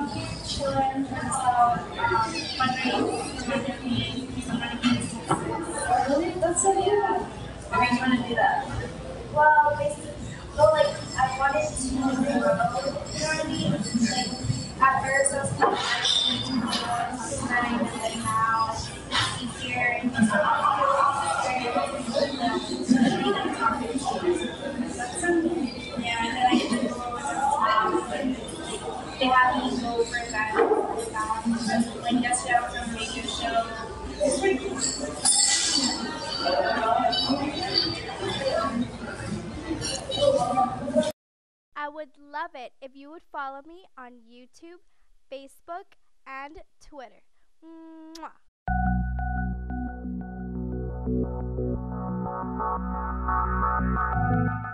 here chilling until fundraising, really? That's so cool. Why are you trying to do that? Well, basically, like, I wanted to grow, you know what I mean? Like, at first, I was kind of learning, and then now, easier, and just yeah, and then I get to go and they have me go over that. Like, yesterday, I was on a radio show. It's pretty cool. I would love it if you would follow me on YouTube, Facebook, and Twitter. Mwah.